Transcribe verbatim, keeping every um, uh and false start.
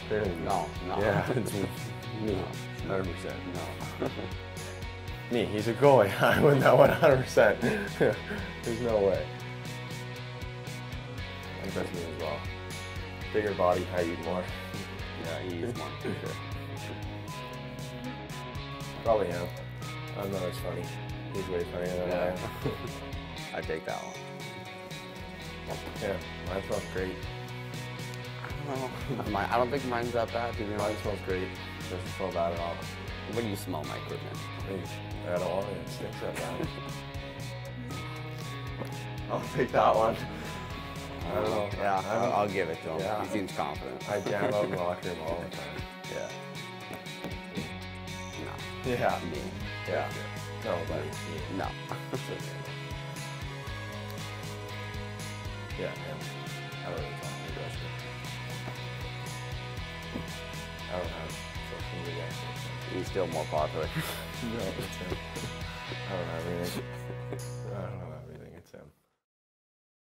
Clearly. No, no. Yeah, it's me. Me. No. one hundred percent. No. Me, he's a goalie. I win that one hundred percent. There's no way. Impressed me as well. Bigger body, height, more. Yeah, he's one for sure. Probably him. I don't know, it's funny. He's way funnier than Yeah. I am. I take that one. Yeah, mine smells great. I don't know. Mine, I don't think mine's that bad, to be Mine honest. smells great. Doesn't smell bad at all. What do you smell, my equipment? I don't want it. It stinks that bad. I'll take that one. I don't know. Yeah, I don't- I'll, I'll give it to him. Yeah. He seems confident. I jam out in the locker room all the time. Yeah. No. Yeah. Me. Yeah. No, but No. yeah, him. I don't really talk to the rest of it. I don't have social media access. He's still more popular. No, it's him. I don't have anything. I don't have anything. It's him.